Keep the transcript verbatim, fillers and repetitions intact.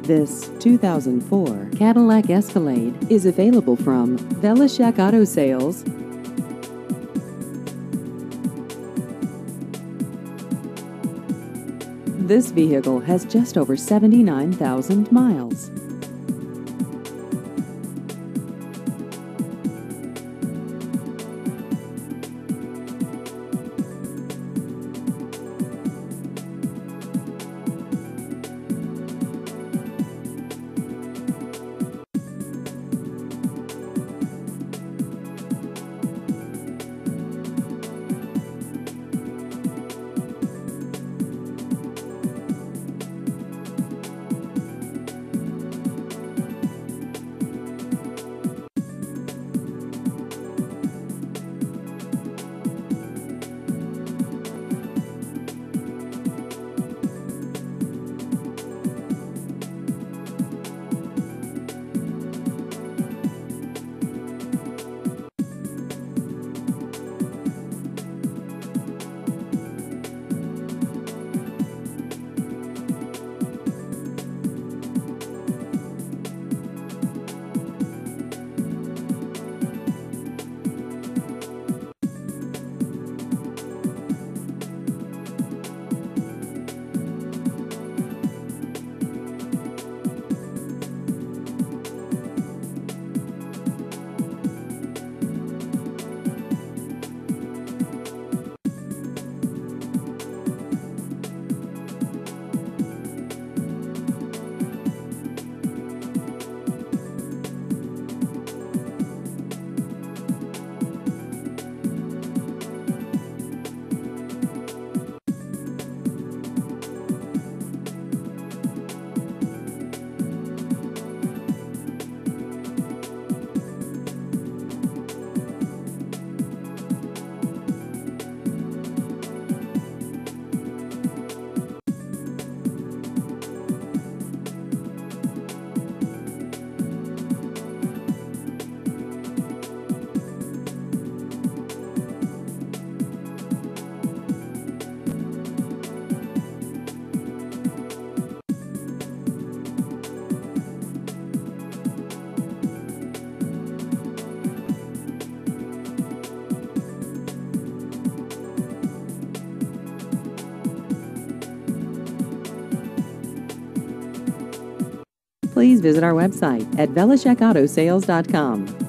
This two thousand four Cadillac Escalade is available from Velishek Auto Sales. This vehicle has just over seventy-nine thousand miles. Please visit our website at velishek auto sales dot com.